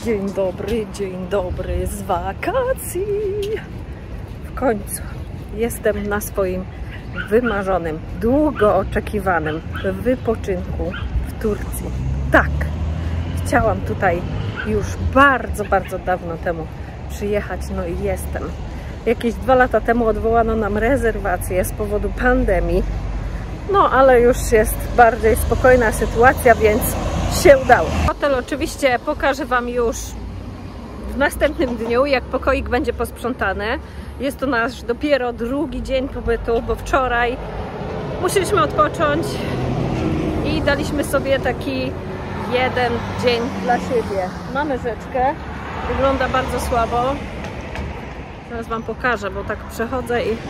dzień dobry z wakacji. W końcu jestem na swoim wymarzonym, długo oczekiwanym wypoczynku w Turcji. Tak, chciałam tutaj już bardzo dawno temu przyjechać, no i jestem. Jakieś 2 lata temu odwołano nam rezerwację z powodu pandemii. No, ale już jest bardziej spokojna sytuacja, więc się udało. Hotel oczywiście pokażę Wam już w następnym dniu, jak pokoik będzie posprzątany. Jest to nasz dopiero drugi dzień pobytu, bo wczoraj musieliśmy odpocząć i daliśmy sobie taki jeden dzień dla siebie. Mamy rzeczkę, wygląda bardzo słabo. Zaraz Wam pokażę, bo tak przechodzę i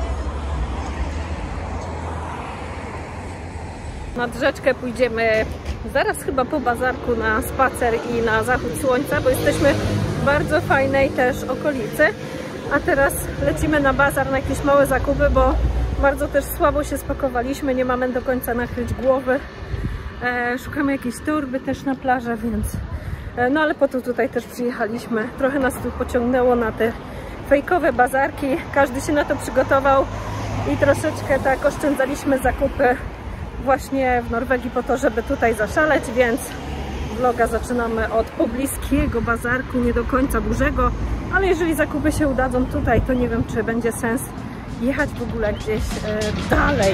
nad rzeczkę pójdziemy zaraz chyba po bazarku na spacer i na zachód słońca, bo jesteśmy w bardzo fajnej też okolicy. A teraz lecimy na bazar, na jakieś małe zakupy, bo bardzo też słabo się spakowaliśmy, nie mamy do końca nakryć głowy. Szukamy jakiejś torby też na plażę, więc no ale po to tutaj też przyjechaliśmy. Trochę nas tu pociągnęło na te fejkowe bazarki, każdy się na to przygotował i troszeczkę tak oszczędzaliśmy zakupy właśnie w Norwegii po to, żeby tutaj zaszaleć, więc vloga zaczynamy od pobliskiego bazarku, nie do końca dużego, ale jeżeli zakupy się udadzą tutaj, to nie wiem, czy będzie sens jechać w ogóle gdzieś dalej.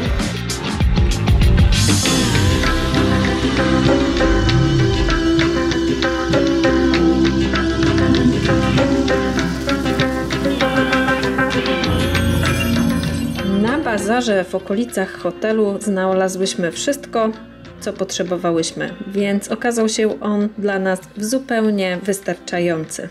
Na bazarze w okolicach hotelu znalazłyśmy wszystko, co potrzebowałyśmy, więc okazał się on dla nas zupełnie wystarczający.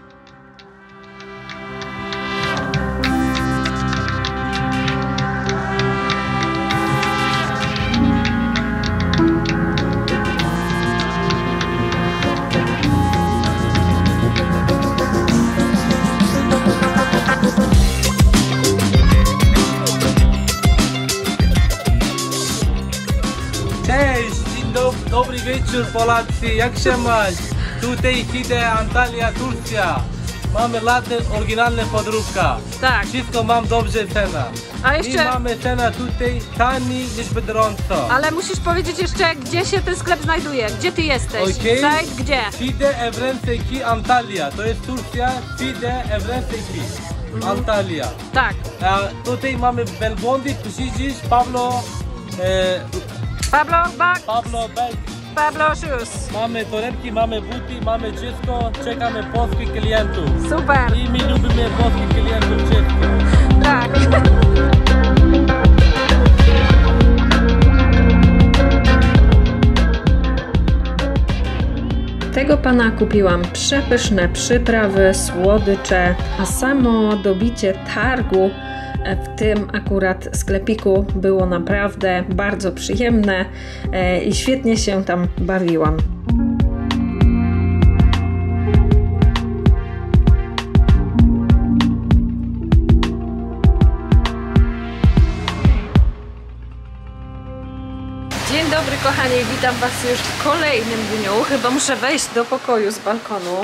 Dobry wieczór Polacy, jak się masz? Tutaj idę Antalya, Turcja. Mamy latte, oryginalna podróbka. Tak. Wszystko mam dobrze cena. A jeszcze... I mamy cena tutaj taniej niż Biedronce. Ale musisz powiedzieć jeszcze, gdzie się ten sklep znajduje. Gdzie ty jesteś? Okay. Site gdzie? Fide Evrenseki Antalya. To jest Turcja. Fide Evrenseki Antalya. Tak. Tutaj mamy Belbondi, tu siedzisz, Pablo Bag. Pablo Shoes. Mamy torebki, mamy buty, mamy wszystko. Czekamy polskich klientów. Super. I my lubimy polskich klientów wszystko. Tak. Tego pana kupiłam przepyszne przyprawy, słodycze, a samo dobicie targu w tym akurat sklepiku było naprawdę bardzo przyjemne i świetnie się tam bawiłam. Dzień dobry kochani, witam Was już w kolejnym dniu. Chyba muszę wejść do pokoju z balkonu,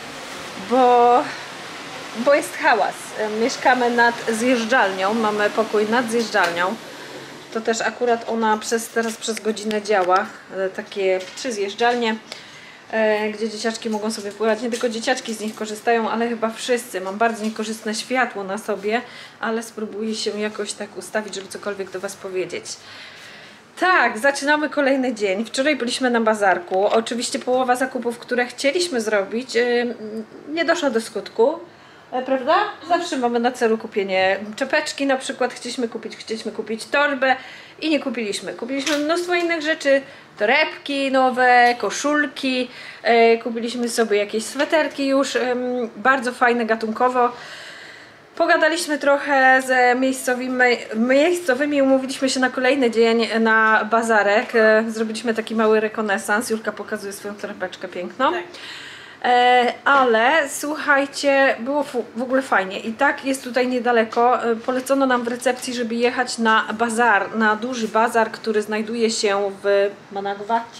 bo jest hałas. Mieszkamy nad zjeżdżalnią, mamy pokój nad zjeżdżalnią. To też akurat ona teraz przez godzinę działa. Takie 3 zjeżdżalnie, gdzie dzieciaczki mogą sobie pływać. Nie tylko dzieciaczki z nich korzystają, ale chyba wszyscy. Mam bardzo niekorzystne światło na sobie, ale spróbuję się jakoś tak ustawić, żeby cokolwiek do Was powiedzieć. Tak, zaczynamy kolejny dzień. Wczoraj byliśmy na bazarku. Oczywiście połowa zakupów, które chcieliśmy zrobić, nie doszła do skutku. Prawda? Zawsze mamy na celu kupienie czepeczki, na przykład chcieliśmy kupić torbę i nie kupiliśmy. Kupiliśmy mnóstwo innych rzeczy, torebki nowe, koszulki, kupiliśmy sobie jakieś sweterki już, bardzo fajne gatunkowo. Pogadaliśmy trochę z miejscowymi i umówiliśmy się na kolejny dzień na bazarek. Zrobiliśmy taki mały rekonesans. Julka pokazuje swoją torebeczkę piękną. Tak. Ale słuchajcie, było w ogóle fajnie i tak jest tutaj niedaleko. Polecono nam w recepcji, żeby jechać na bazar, na duży bazar, który znajduje się w Manawgacie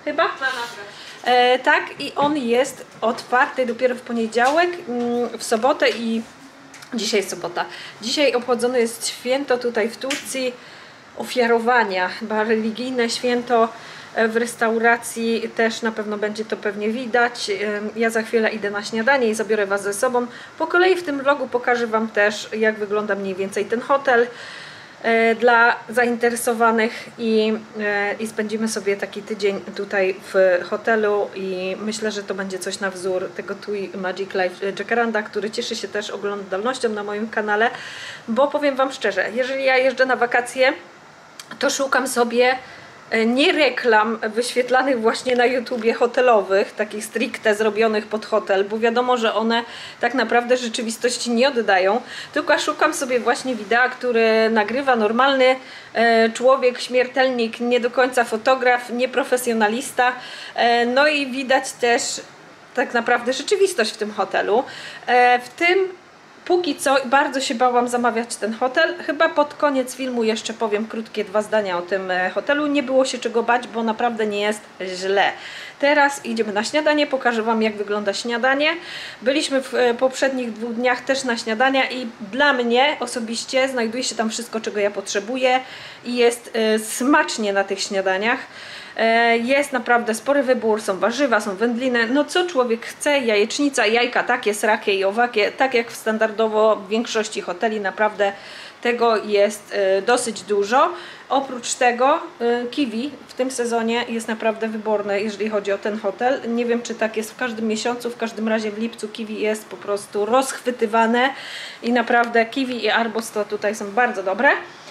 chyba? Tak, i on jest otwarty dopiero w poniedziałek, w sobotę i dzisiaj jest sobota. Dzisiaj obchodzone jest święto tutaj w Turcji ofiarowania, chyba religijne święto. W restauracji też na pewno będzie to pewnie widać. Ja za chwilę idę na śniadanie i zabiorę Was ze sobą. Po kolei w tym vlogu pokażę Wam też, jak wygląda mniej więcej ten hotel dla zainteresowanych i spędzimy sobie taki tydzień tutaj w hotelu i myślę, że to będzie coś na wzór tego TUI Magic Life Jacaranda, który cieszy się też oglądalnością na moim kanale, bo powiem Wam szczerze, jeżeli ja jeżdżę na wakacje, to szukam sobie nie reklam wyświetlanych właśnie na YouTubie hotelowych, takich stricte zrobionych pod hotel, bo wiadomo, że one tak naprawdę rzeczywistości nie oddają, tylko szukam sobie właśnie wideo, które nagrywa normalny człowiek, śmiertelnik, nie do końca fotograf, nieprofesjonalista, no i widać też tak naprawdę rzeczywistość w tym hotelu. W tym póki co bardzo się bałam zamawiać ten hotel. Chyba pod koniec filmu jeszcze powiem krótkie 2 zdania o tym hotelu. Nie było się czego bać, bo naprawdę nie jest źle. Teraz idziemy na śniadanie, pokażę Wam, jak wygląda śniadanie. Byliśmy w poprzednich 2 dniach też na śniadania i dla mnie osobiście znajduje się tam wszystko, czego ja potrzebuję i jest smacznie na tych śniadaniach. Jest naprawdę spory wybór, są warzywa, są wędliny, no co człowiek chce, jajecznica, jajka takie, srakie i owakie, tak jak standardowo w większości hoteli, naprawdę tego jest dosyć dużo. Oprócz tego kiwi w tym sezonie jest naprawdę wyborne, jeżeli chodzi o ten hotel. Nie wiem, czy tak jest w każdym miesiącu, w każdym razie w lipcu kiwi jest po prostu rozchwytywane i naprawdę kiwi i arbuz to tutaj są bardzo dobre.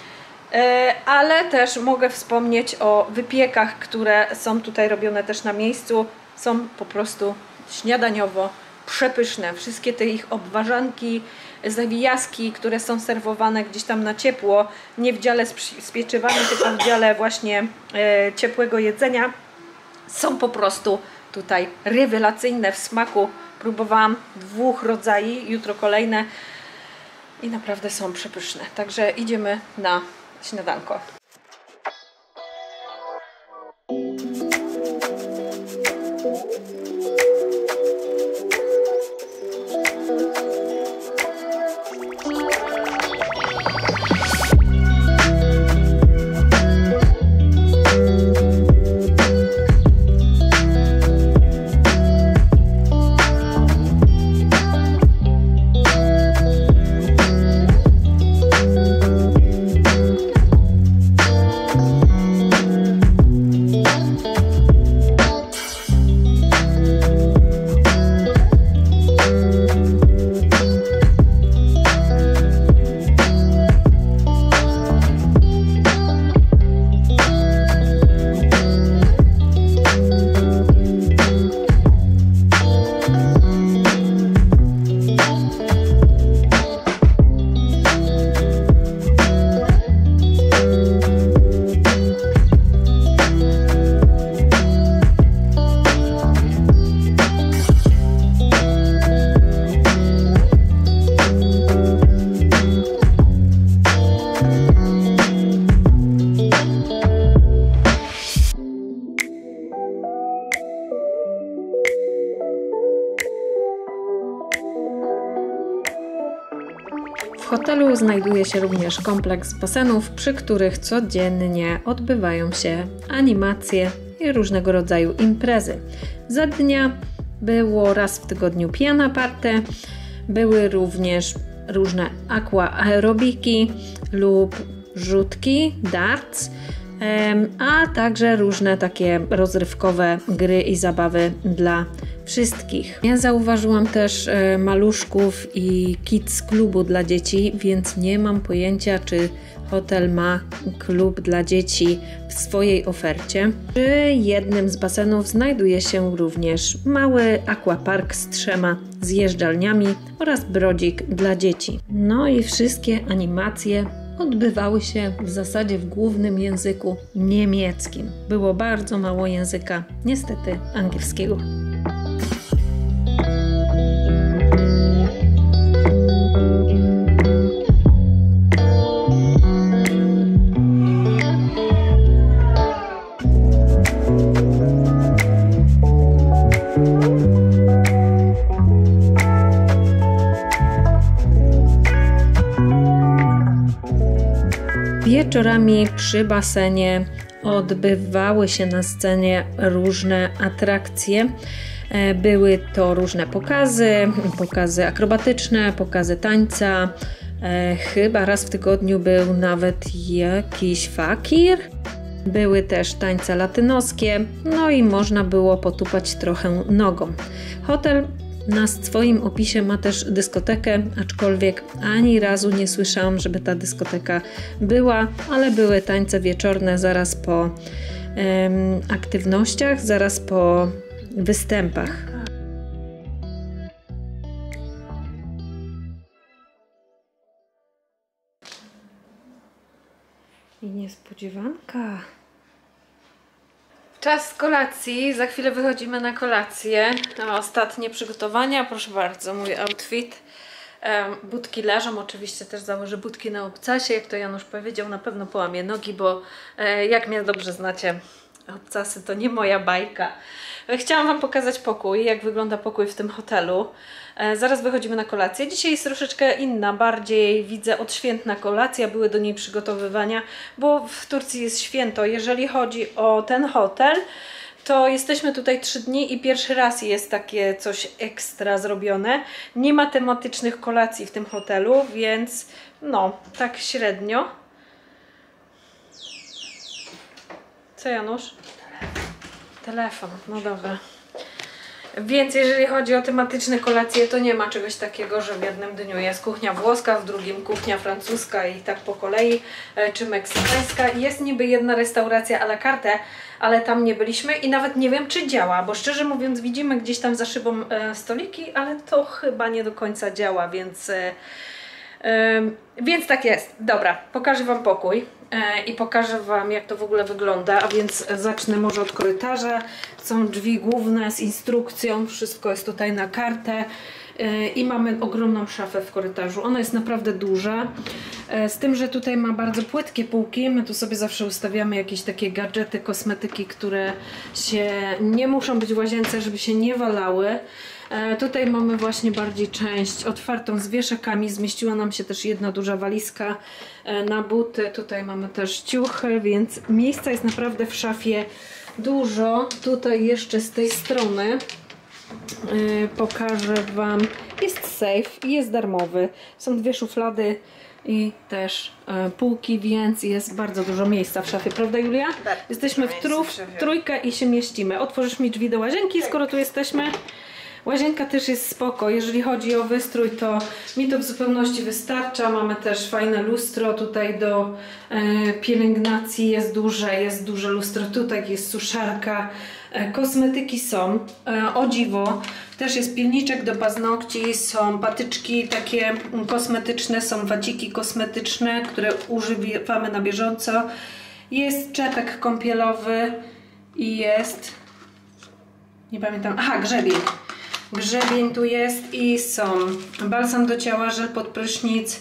Ale też mogę wspomnieć o wypiekach, które są tutaj robione też na miejscu. Są po prostu śniadaniowo przepyszne. Wszystkie te ich obwarzanki, zawijaski, które są serwowane gdzieś tam na ciepło, nie w dziale z pieczywami, tylko w dziale właśnie ciepłego jedzenia, są po prostu tutaj rewelacyjne w smaku. Próbowałam 2 rodzajów, jutro kolejne i naprawdę są przepyszne. Także idziemy na śniadanko. W hotelu znajduje się również kompleks basenów, przy których codziennie odbywają się animacje i różnego rodzaju imprezy. Za dnia było raz w tygodniu piana party, były również różne aquaerobiki lub rzutki, darts, a także różne takie rozrywkowe gry i zabawy dla wszystkich. Ja zauważyłam też maluszków i kids klubu dla dzieci, więc nie mam pojęcia, czy hotel ma klub dla dzieci w swojej ofercie. Przy jednym z basenów znajduje się również mały aquapark z 3 zjeżdżalniami oraz brodzik dla dzieci. No i wszystkie animacje odbywały się w zasadzie w głównym języku niemieckim. Było bardzo mało języka, niestety angielskiego. Wieczorami przy basenie odbywały się na scenie różne atrakcje. Były to różne pokazy akrobatyczne, pokazy tańca. Chyba raz w tygodniu był nawet jakiś fakir. Były też tańce latynoskie, no i można było potupać trochę nogą. Hotel na swoim opisie ma też dyskotekę, aczkolwiek ani razu nie słyszałam, żeby ta dyskoteka była, ale były tańce wieczorne zaraz po aktywnościach, zaraz po występach. I niespodziewanka. Czas kolacji, za chwilę wychodzimy na kolację. Ostatnie przygotowania, proszę bardzo, mój outfit. Butki leżą, oczywiście też założę butki na obcasie, jak to Janusz powiedział, na pewno połamię nogi, bo jak mnie dobrze znacie, obcasy to nie moja bajka. Chciałam Wam pokazać pokój, jak wygląda pokój w tym hotelu. Zaraz wychodzimy na kolację. Dzisiaj jest troszeczkę inna, bardziej widzę odświętna kolacja, były do niej przygotowywania, bo w Turcji jest święto. Jeżeli chodzi o ten hotel, to jesteśmy tutaj 3 dni i pierwszy raz jest takie coś ekstra zrobione. Nie ma tematycznych kolacji w tym hotelu, więc no, tak średnio. Co, Janusz? Telefon, no dobra. Więc jeżeli chodzi o tematyczne kolacje, to nie ma czegoś takiego, że w jednym dniu jest kuchnia włoska, w drugim kuchnia francuska i tak po kolei, czy meksykańska. Jest niby jedna restauracja à la carte, ale tam nie byliśmy i nawet nie wiem, czy działa, bo szczerze mówiąc widzimy gdzieś tam za szybą stoliki, ale to chyba nie do końca działa, więc tak jest. Dobra, pokażę Wam pokój i pokażę Wam, jak to w ogóle wygląda, a więc zacznę może od korytarza. Są drzwi główne z instrukcją, wszystko jest tutaj na kartę i mamy ogromną szafę w korytarzu. Ona jest naprawdę duża, z tym, że tutaj ma bardzo płytkie półki. My tu sobie zawsze ustawiamy jakieś takie gadżety, kosmetyki, które się nie muszą być w łazience, żeby się nie walały. Tutaj mamy właśnie bardziej część otwartą z wieszakami. Zmieściła nam się też jedna duża walizka na buty. Tutaj mamy też ciuchy, więc miejsca jest naprawdę w szafie dużo. Tutaj jeszcze z tej strony pokażę Wam. Jest safe i jest darmowy. Są 2 szuflady i też półki, więc jest bardzo dużo miejsca w szafie, prawda, Julia? Tak, jesteśmy w trójkę i się mieścimy. Otworzysz mi drzwi do łazienki, skoro tu jesteśmy. Łazienka też jest spoko, jeżeli chodzi o wystrój, to mi to w zupełności wystarcza. Mamy też fajne lustro tutaj do pielęgnacji, jest duże lustro, tutaj jest suszarka, kosmetyki są, o dziwo, też jest pilniczek do paznokci, są patyczki takie kosmetyczne, są waciki kosmetyczne, które używamy na bieżąco, jest czepek kąpielowy i jest, nie pamiętam, aha, grzebień. Grzebień tu jest i są balsam do ciała, żel pod prysznic,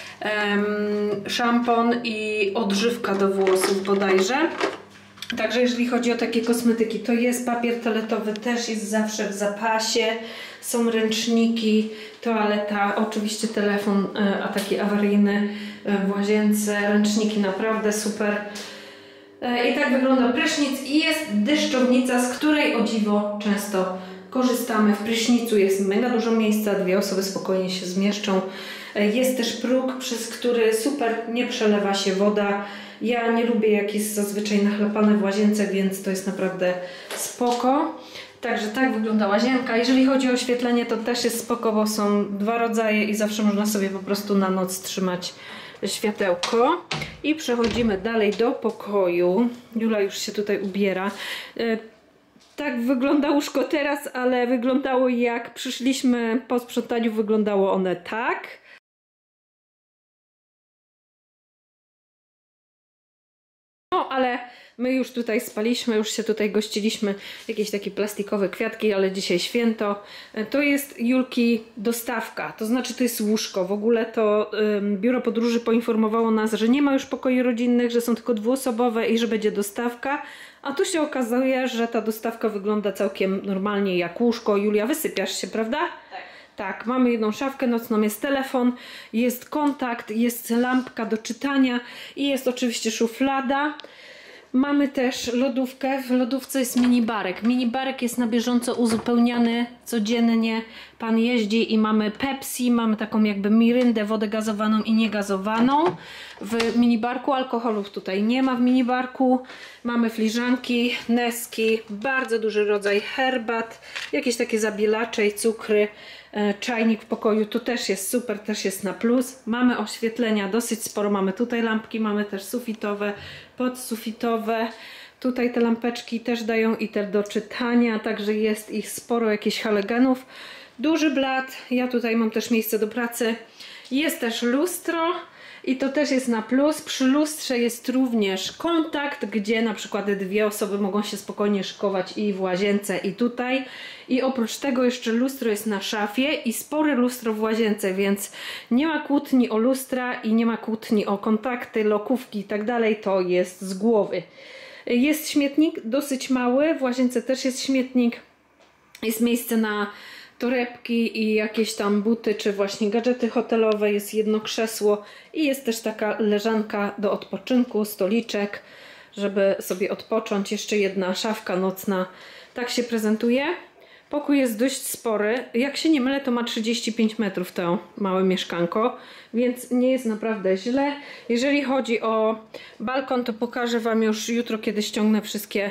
szampon i odżywka do włosów bodajże. Także jeżeli chodzi o takie kosmetyki, to jest papier toaletowy, też jest zawsze w zapasie, są ręczniki, toaleta, oczywiście telefon, a taki awaryjny w łazience, ręczniki naprawdę super. I tak wygląda prysznic i jest deszczownica, z której o dziwo często korzystamy. W prysznicu jest mega dużo miejsca, 2 osoby spokojnie się zmieszczą. Jest też próg, przez który super nie przelewa się woda. Ja nie lubię, jak jest zazwyczaj nachlapane w łazience, więc to jest naprawdę spoko. Także tak wygląda łazienka. Jeżeli chodzi o oświetlenie, to też jest spoko, bo są 2 rodzaje i zawsze można sobie po prostu na noc trzymać światełko. I przechodzimy dalej do pokoju. Jula już się tutaj ubiera. Tak wygląda łóżko teraz, ale wyglądało, jak przyszliśmy po sprzątaniu, wyglądało one tak. No, ale my już tutaj spaliśmy, już się tutaj gościliśmy, jakieś takie plastikowe kwiatki, ale dzisiaj święto. To jest Julki dostawka, to znaczy to jest łóżko. W ogóle to biuro podróży poinformowało nas, że nie ma już pokoi rodzinnych, że są tylko 2-osobowe i że będzie dostawka. A tu się okazuje, że ta dostawka wygląda całkiem normalnie jak łóżko. Julia, wysypiasz się, prawda? Tak. Tak, mamy jedną szafkę nocną, jest telefon, jest kontakt, jest lampka do czytania i jest oczywiście szuflada. Mamy też lodówkę, w lodówce jest minibarek. Minibarek jest na bieżąco uzupełniany codziennie. Pan jeździ i mamy Pepsi, mamy taką jakby Mirindę, wodę gazowaną i niegazowaną. W minibarku alkoholów tutaj nie ma w minibarku. Mamy filiżanki, neski, bardzo duży rodzaj herbat, jakieś takie zabielacze i cukry. Czajnik w pokoju, tu też jest super, też jest na plus. Mamy oświetlenia dosyć sporo, mamy tutaj lampki, mamy też sufitowe, podsufitowe. Tutaj te lampeczki też dają i te do czytania, także jest ich sporo, jakichś halogenów. Duży blat, ja tutaj mam też miejsce do pracy. Jest też lustro i to też jest na plus. Przy lustrze jest również kontakt, gdzie na przykład dwie osoby mogą się spokojnie szykować i w łazience i tutaj. I oprócz tego jeszcze lustro jest na szafie i spore lustro w łazience, więc nie ma kłótni o lustra i nie ma kłótni o kontakty, lokówki i tak dalej, to jest z głowy. Jest śmietnik, dosyć mały, w łazience też jest śmietnik, jest miejsce na torebki i jakieś tam buty, czy właśnie gadżety hotelowe, jest jedno krzesło i jest też taka leżanka do odpoczynku, stoliczek, żeby sobie odpocząć, jeszcze jedna szafka nocna, tak się prezentuje. Pokój jest dość spory, jak się nie mylę to ma 35 metrów to małe mieszkanko, więc nie jest naprawdę źle. Jeżeli chodzi o balkon, to pokażę Wam już jutro, kiedy ściągnę wszystkie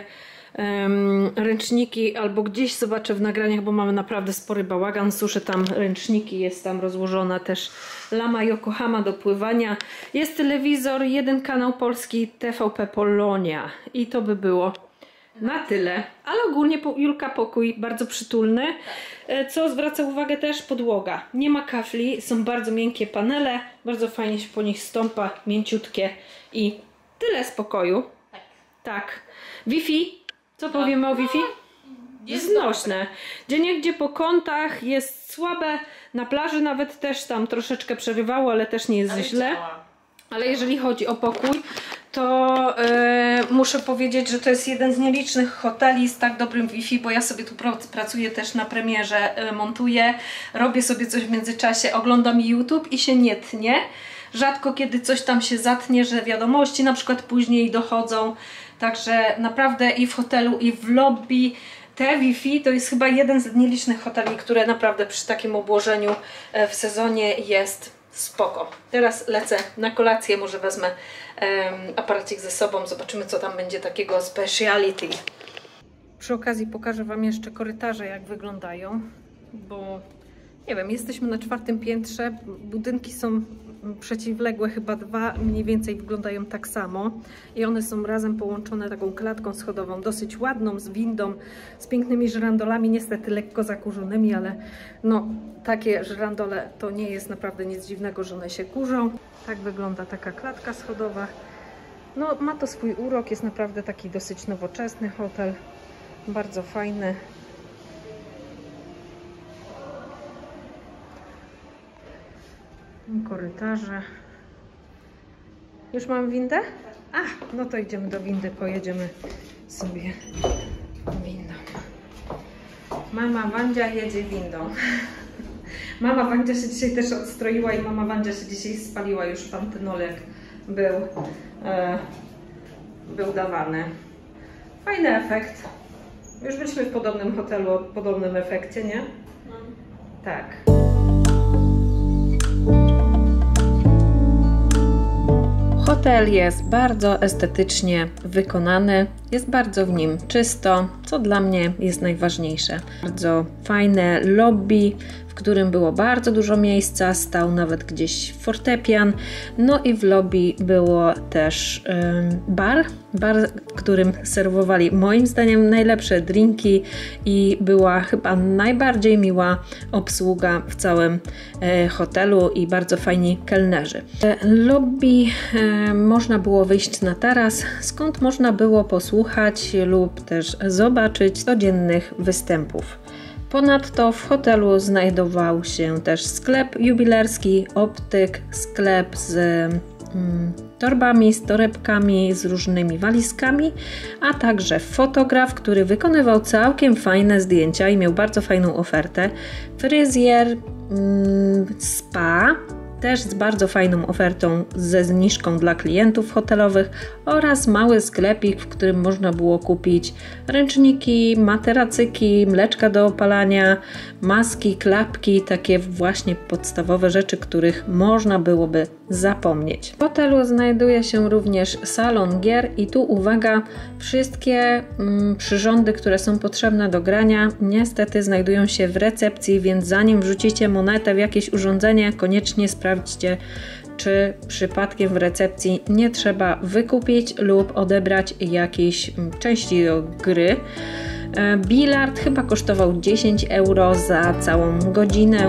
ręczniki albo gdzieś zobaczę w nagraniach, bo mamy naprawdę spory bałagan, suszę tam ręczniki, jest tam rozłożona też lama Yokohama do pływania, jest telewizor, jeden kanał polski, TVP Polonia i to by było na tyle, ale ogólnie Julka pokój bardzo przytulny. Co zwraca uwagę też podłoga, nie ma kafli, są bardzo miękkie panele, bardzo fajnie się po nich stąpa, mięciutkie i tyle z pokoju. Tak. Wi-Fi? Co powiemy o Wi-Fi? Jest znośne. Gdzieniegdzie po kątach jest słabe, na plaży nawet też tam troszeczkę przerywało, ale też nie jest źle. Ale jeżeli chodzi o pokój, to muszę powiedzieć, że to jest jeden z nielicznych hoteli z tak dobrym Wi-Fi, bo ja sobie tu pracuję też na premierze, montuję, robię sobie coś w międzyczasie, oglądam YouTube i się nie tnie. Rzadko kiedy coś tam się zatnie, że wiadomości na przykład później dochodzą. Także naprawdę i w hotelu, i w lobby te Wi-Fi to jest chyba jeden z nielicznych hoteli, które naprawdę przy takim obłożeniu w sezonie jest spoko. Teraz lecę na kolację, może wezmę aparacik ze sobą, zobaczymy co tam będzie takiego speciality. Przy okazji pokażę Wam jeszcze korytarze jak wyglądają, bo nie wiem, jesteśmy na 4. piętrze, budynki są przeciwległe, chyba dwa mniej więcej wyglądają tak samo i one są razem połączone taką klatką schodową, dosyć ładną, z windą, z pięknymi żyrandolami, niestety lekko zakurzonymi, ale no takie żyrandole to nie jest naprawdę nic dziwnego, że one się kurzą. Tak wygląda taka klatka schodowa. No ma to swój urok, jest naprawdę taki dosyć nowoczesny hotel, bardzo fajny. Korytarze. Już mam windę? A, no to idziemy do windy, pojedziemy sobie windą. Mama Wandzia jedzie windą. Mama Wandzia się dzisiaj też odstroiła i mama Wandzia się dzisiaj spaliła, już pantynolek był dawany. Fajny efekt. Już byliśmy w podobnym hotelu o podobnym efekcie, nie? Tak. Hotel jest bardzo estetycznie wykonany, jest bardzo w nim czysto, co dla mnie jest najważniejsze. Bardzo fajne lobby, w którym było bardzo dużo miejsca, stał nawet gdzieś fortepian, no i w lobby było też bar, w którym serwowali moim zdaniem najlepsze drinki i była chyba najbardziej miła obsługa w całym hotelu i bardzo fajni kelnerzy. Lobby można było wyjść na taras, skąd można było posłuchać lub też zobaczyć codziennych występów. Ponadto w hotelu znajdował się też sklep jubilerski, optyk, sklep z torbami, z torebkami, z różnymi walizkami, a także fotograf, który wykonywał całkiem fajne zdjęcia i miał bardzo fajną ofertę. Fryzjer, spa, też z bardzo fajną ofertą ze zniżką dla klientów hotelowych oraz mały sklepik, w którym można było kupić ręczniki, materacyki, mleczka do opalania, maski, klapki, takie właśnie podstawowe rzeczy, których można byłoby zapomnieć. W hotelu znajduje się również salon gier i tu uwaga, wszystkie przyrządy, które są potrzebne do grania, niestety znajdują się w recepcji, więc zanim wrzucicie monetę w jakieś urządzenie, koniecznie sprawdźcie, czy przypadkiem w recepcji nie trzeba wykupić lub odebrać jakiejś części do gry. Bilard chyba kosztował 10 euro za całą godzinę.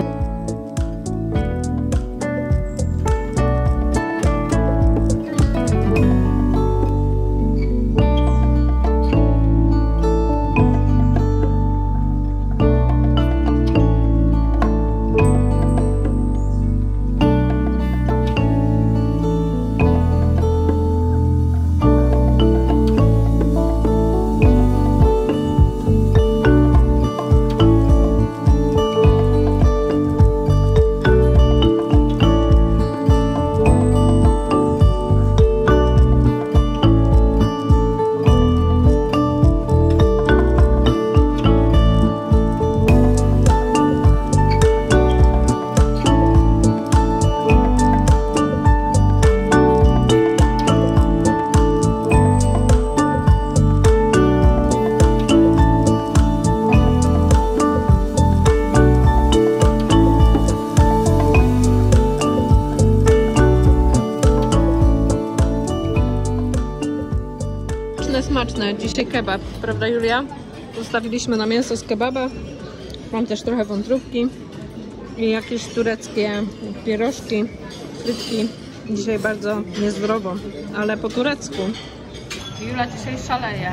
Smaczne. Dzisiaj kebab, prawda Julia? Zostawiliśmy na mięso z kebaba. Mam też trochę wątróbki i jakieś tureckie pierożki, frytki. Dzisiaj bardzo niezdrowo, ale po turecku. Julia dzisiaj szaleje.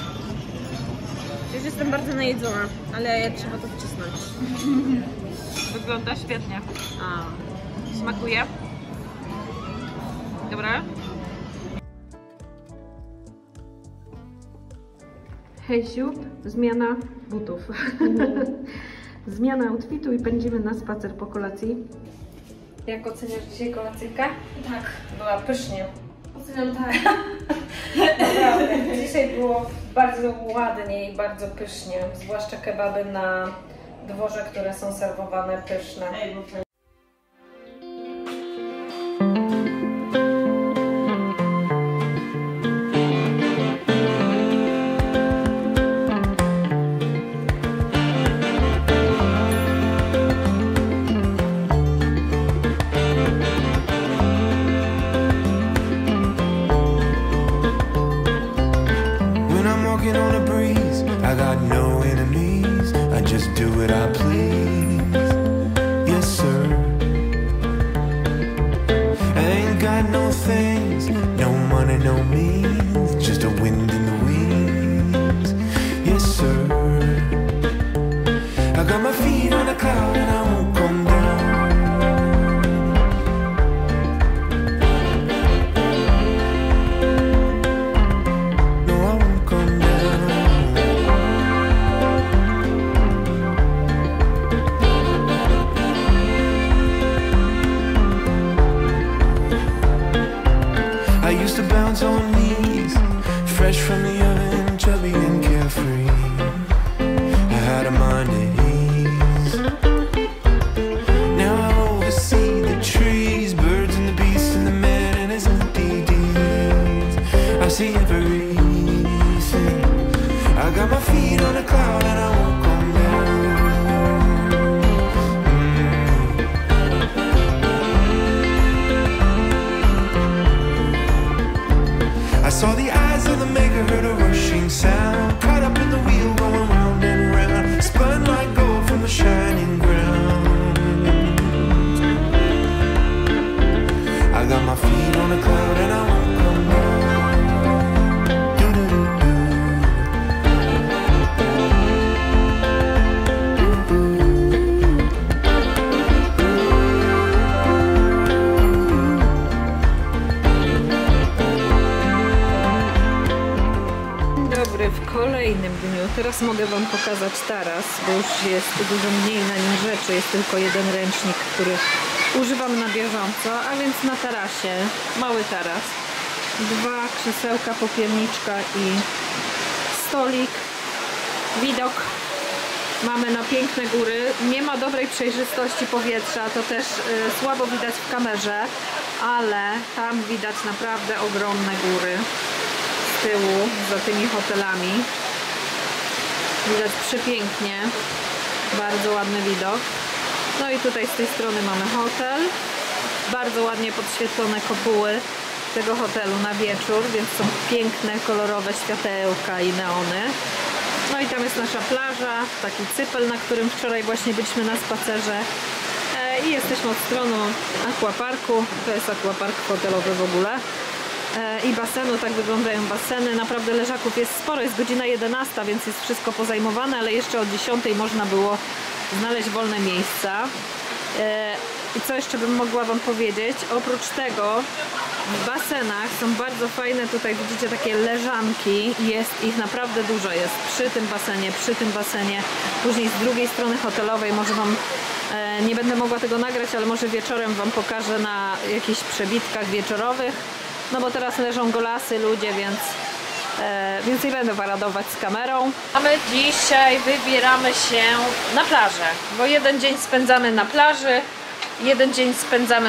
Już jestem bardzo najedzona, ale trzeba to wcisnąć. Wygląda świetnie. Smakuje? Dobra? Hej siup, zmiana butów. Zmiana outfitu i pędzimy na spacer po kolacji. Jak oceniasz dzisiaj kolacyjkę? Tak. Była pysznie. Oceniam tak. Naprawdę, dzisiaj było bardzo ładnie i bardzo pysznie. Zwłaszcza kebaby na dworze, które są serwowane pyszne. On a breeze, I got no enemies. I just do what I please. Yes, sir. I ain't got no things, no money, no means. Just a wind in the wings. Yes, sir. I got my feet on a cloud and I won't come down. On knees, fresh from the oven, chubby and carefree. I had a mind at ease. Now I oversee the trees, birds and the beasts and the man and his empty deeds. I see everything. I got my feet on a cloud and I won't come down. I saw the eyes of the maker, heard a rushing sound. Caught up in the wheel, going round and round. Spun like gold from the shining ground. I got my feet on a cloud and I won't come down. góry w kolejnym dniu. Teraz mogę Wam pokazać taras, bo już jest dużo mniej na nim rzeczy. Jest tylko jeden ręcznik, który używam na bieżąco, a więc na tarasie, mały taras. 2 krzesełka, popielniczka i stolik. Widok mamy na piękne góry. Nie ma dobrej przejrzystości powietrza, to też słabo widać w kamerze, ale tam widać naprawdę ogromne góry z tyłu, za tymi hotelami. Widać przepięknie, bardzo ładny widok. No i tutaj z tej strony mamy hotel. Bardzo ładnie podświetlone kopuły tego hotelu na wieczór, więc są piękne, kolorowe światełka i neony. No i tam jest nasza plaża, taki cypel, na którym wczoraj właśnie byliśmy na spacerze. I jesteśmy od strony aquaparku, to jest aquapark hotelowy w ogóle. I basenu, tak wyglądają baseny. Naprawdę leżaków jest sporo, jest godzina 11, więc jest wszystko pozajmowane, ale jeszcze od 10 można było znaleźć wolne miejsca. I co jeszcze bym mogła Wam powiedzieć? Oprócz tego w basenach są bardzo fajne, tutaj widzicie takie leżanki, jest ich naprawdę dużo, jest przy tym basenie, później z drugiej strony hotelowej, może Wam, nie będę mogła tego nagrać, ale może wieczorem Wam pokażę na jakichś przebitkach wieczorowych, no bo teraz leżą golasy ludzie, więc nie będę paradować z kamerą. A my dzisiaj wybieramy się na plażę, bo jeden dzień spędzamy na plaży, jeden dzień spędzamy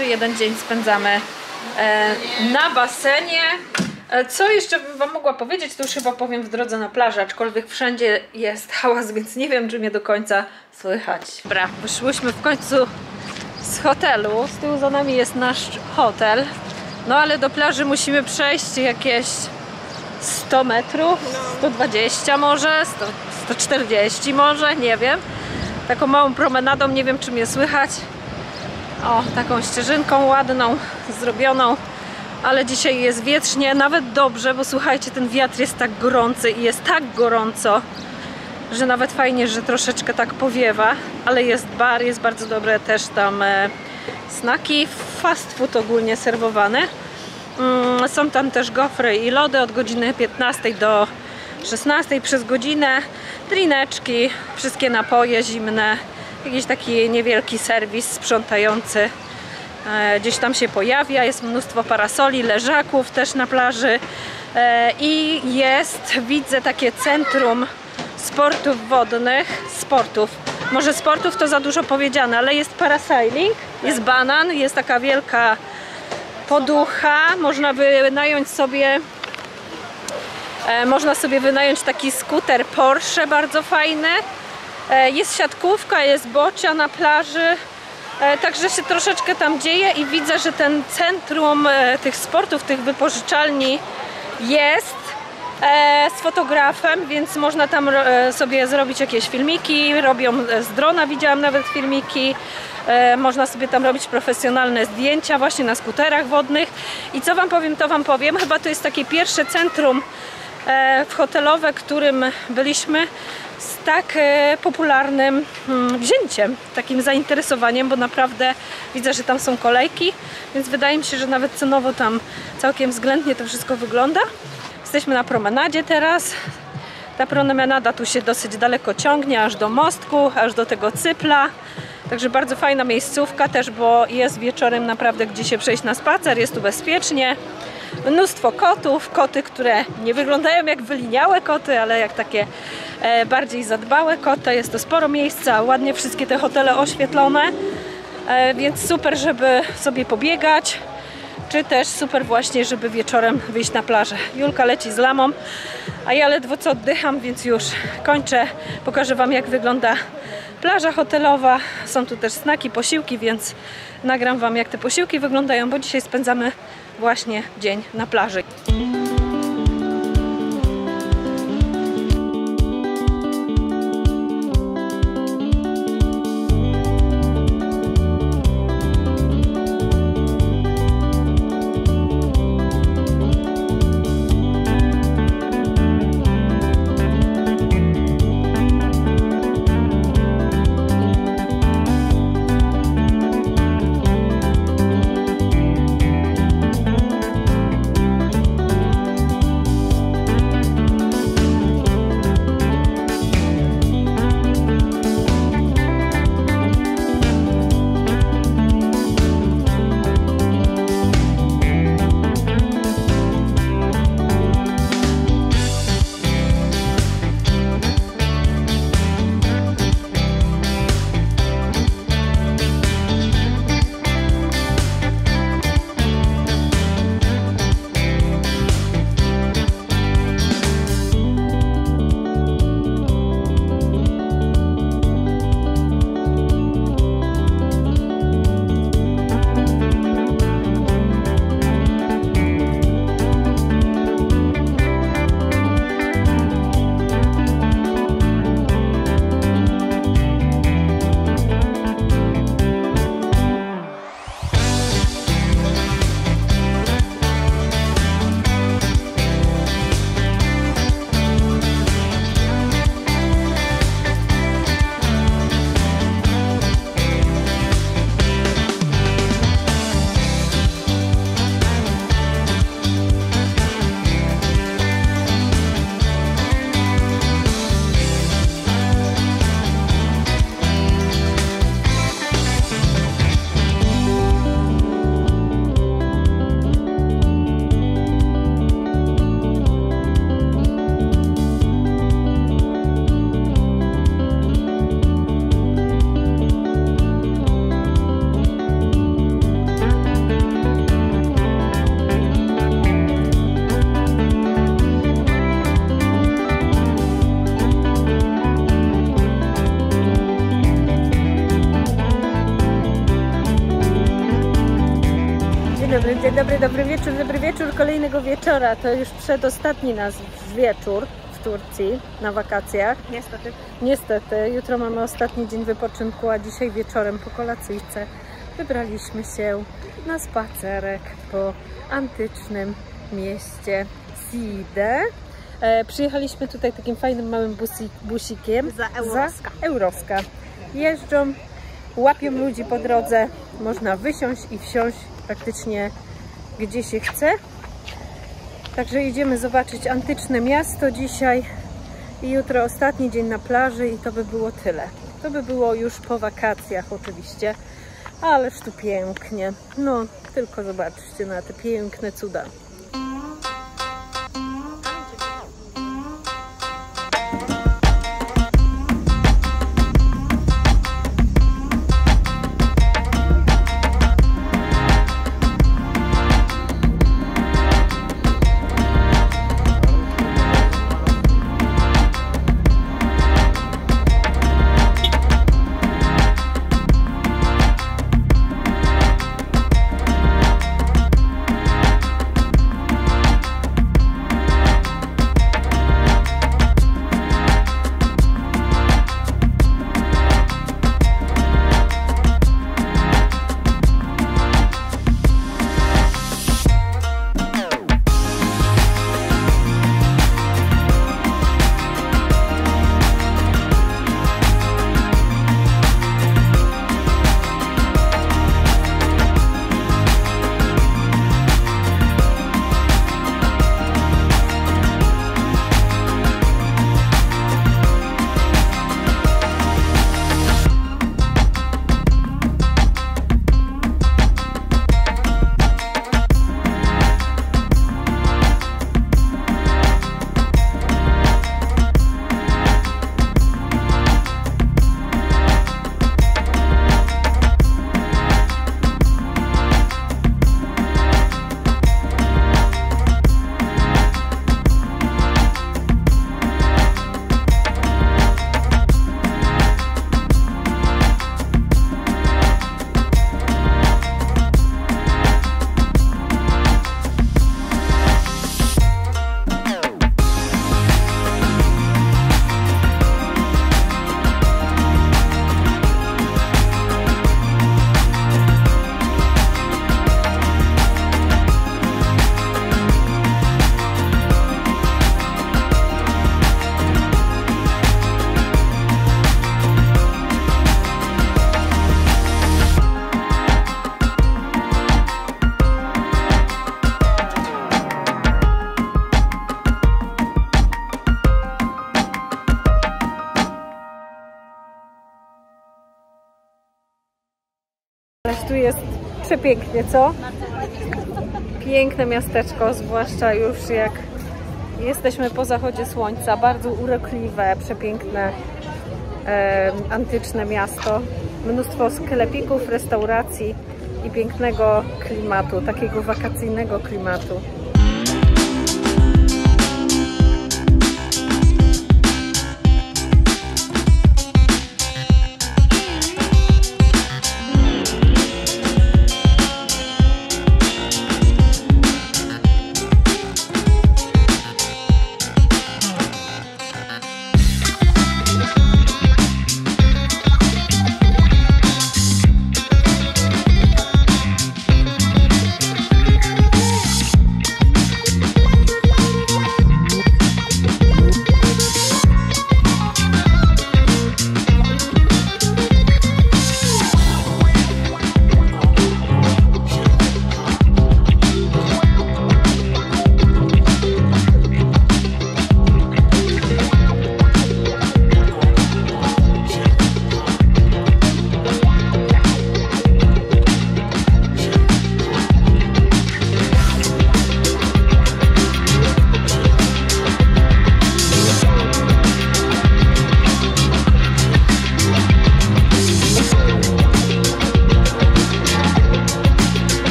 na basenie. Co jeszcze bym Wam mogła powiedzieć, to już chyba powiem w drodze na plażę, aczkolwiek wszędzie jest hałas, więc nie wiem, czy mnie do końca słychać. Dobra, wyszłyśmy w końcu z hotelu, z tyłu za nami jest nasz hotel, no ale do plaży musimy przejść jakieś 100 metrów, 120 może, 140 może, nie wiem. Taką małą promenadą, nie wiem, czy mnie słychać. O, taką ścieżynką ładną, zrobioną, ale dzisiaj jest wietrznie, nawet dobrze, bo słuchajcie, ten wiatr jest tak gorący i jest tak gorąco, że nawet fajnie, że troszeczkę tak powiewa, ale jest bar, jest bardzo dobre też tam snaki, fast food ogólnie serwowany. Są tam też gofry i lody od godziny 15 do 16 przez godzinę, drineczki, wszystkie napoje zimne, jakiś taki niewielki serwis sprzątający gdzieś tam się pojawia, jest mnóstwo parasoli, leżaków też na plaży i jest, widzę, takie centrum sportów wodnych, może sportów to za dużo powiedziane, ale jest parasailing, jest banan, jest taka wielka poducha, można sobie wynająć taki skuter Porsche bardzo fajny, jest siatkówka, jest bocia na plaży, także się troszeczkę tam dzieje i widzę, że ten centrum tych sportów, tych wypożyczalni jest z fotografem, więc można tam sobie zrobić jakieś filmiki, robią z drona, widziałam nawet filmiki, można sobie tam robić profesjonalne zdjęcia właśnie na skuterach wodnych i co Wam powiem, to Wam powiem, chyba to jest takie pierwsze centrum hotelowe, którym byliśmy z tak popularnym wzięciem, takim zainteresowaniem, bo naprawdę widzę, że tam są kolejki, więc wydaje mi się, że nawet cenowo tam całkiem względnie to wszystko wygląda. Jesteśmy na promenadzie teraz. Ta promenada tu się dosyć daleko ciągnie, aż do mostku, aż do tego cypla. Także bardzo fajna miejscówka też, bo jest wieczorem naprawdę gdzie się przejść na spacer, jest tu bezpiecznie. Mnóstwo kotów, koty, które nie wyglądają jak wyliniałe koty, ale jak takie bardziej zadbałe koty. Jest to sporo miejsca, ładnie wszystkie te hotele oświetlone, więc super, żeby sobie pobiegać, czy też super właśnie, żeby wieczorem wyjść na plażę. Julka leci z lamą, a ja ledwo co oddycham, więc już kończę. Pokażę Wam, jak wygląda plaża hotelowa. Są tu też snaki, posiłki, więc nagram Wam, jak te posiłki wyglądają, bo dzisiaj spędzamy właśnie dzień na plaży. Dzień dobry, dobry wieczór kolejnego wieczora. To już przedostatni nasz wieczór w Turcji na wakacjach. Niestety, jutro mamy ostatni dzień wypoczynku, a dzisiaj wieczorem po kolacyjce wybraliśmy się na spacerek po antycznym mieście Side. Przyjechaliśmy tutaj takim fajnym małym busikiem za Eurowska. Jeżdżą, łapią ludzi po drodze, można wysiąść i wsiąść praktycznie gdzie się chce. Także idziemy zobaczyć antyczne miasto dzisiaj i jutro ostatni dzień na plaży i to by było tyle. To by było już po wakacjach oczywiście, ależ tu pięknie. No, tylko zobaczcie na te piękne cuda. Ależ tu jest przepięknie, co? Piękne miasteczko, zwłaszcza już jak jesteśmy po zachodzie słońca. Bardzo urokliwe, przepiękne, antyczne miasto. Mnóstwo sklepików, restauracji i pięknego klimatu, takiego wakacyjnego klimatu.